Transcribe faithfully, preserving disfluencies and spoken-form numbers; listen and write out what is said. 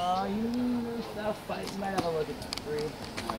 Oh, you stop fighting. You might have a look at three.